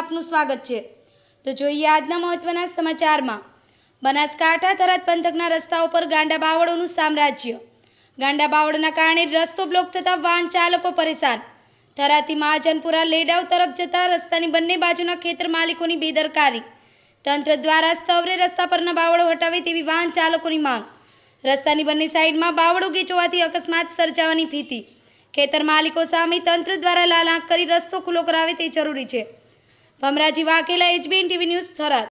આપનું સ્વાગત છે। તો જોઈએ આજના મહત્વના સમાચારમાં। બનાસકાંઠા થરાદ પંથકના રસ્તાઓ પર ગાંડા બાવળોનું સામ્રાજ્ય। ગાંડા બાવળના કારણે રસ્તો બ્લોક થતા વાહન ચાલકો પરેશાન। થરાદથી મહાજનપુરા લેડાવ તરફ જતા રસ્તાની બંને બાજુના ખેતર માલિકોની બેદરકારી। તંત્ર દ્વારા સ્થવરે રસ્તા પરના બાવળો હટાવે તેવી વાહન ચાલકોની માંગ। રસ્તાની બંને સાઈડમાં બાવળો ગીચવાથી અકસ્માત સર્જાવાની ભીતિ। ખેતર માલિકો સામે તંત્ર દ્વારા લાલ આંખ કરી રસ્તો ખુલ્લો કરાવે તે જરૂરી છે। Bhamraji Vaghela, HBN TV news, Tharad.